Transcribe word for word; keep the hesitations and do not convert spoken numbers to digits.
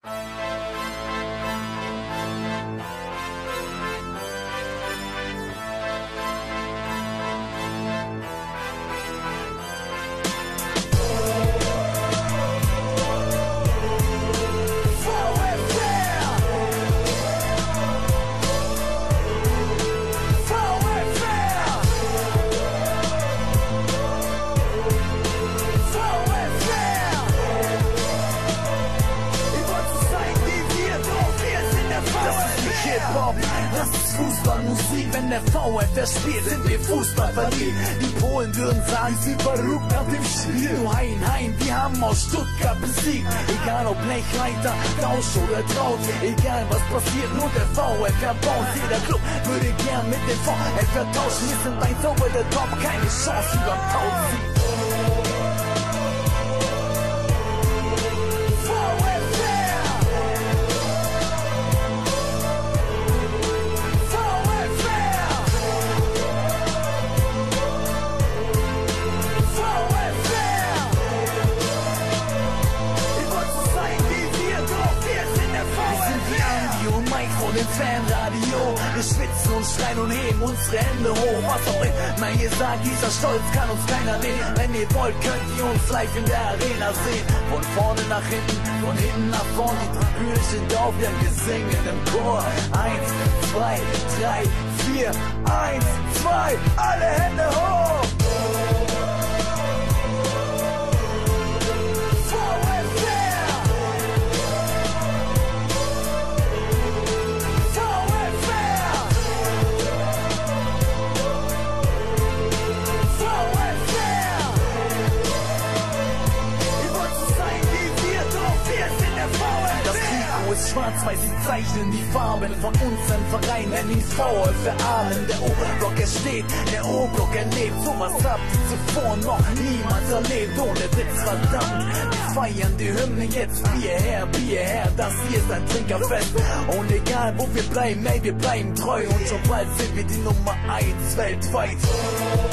Das ist Fußballmusik, wenn der VfR spielt, sind wir Fußball verliebt. Die Polen würden sagen, sie sind verrückt nach dem Spiel. Nur Hein, Hein, wir haben aus Stuttgart besiegt. Egal ob Blechreiter, Tausch oder Traut, egal was passiert, nur der VfR baut. Jeder Club würde gern mit dem VfR tauschen. Wir sind eins over the top, keine Chance über Tausend. Im Fanradio, wir schwitzen und schreien und heben unsere Hände hoch. Was auch immer ihr sagt, dieser Stolz kann uns keiner nehmen. Wenn ihr wollt, könnt ihr uns live in der Arena sehen. Von vorne nach hinten, von hinten nach vorne. Die Tribüne steht auf, denn wir singen im Chor. Eins, zwei, drei, vier, eins, zwei, alle Hände hoch! Schwarz-Weiß, sie zeichnen die Farben von unseren Verein, nennen ihn VfR Aalen. Der O-Block, er steht, der O-Block, er lebt. Sowas habt ihr zuvor noch niemals erlebt. Ohne Witz, verdammt, wir feiern die Hymne jetzt. Bier her, Bier her, das hier ist ein Trinkerfest. Und egal wo wir bleiben, ey, wir bleiben treu. Und schon bald sind wir die Nummer eins weltweit.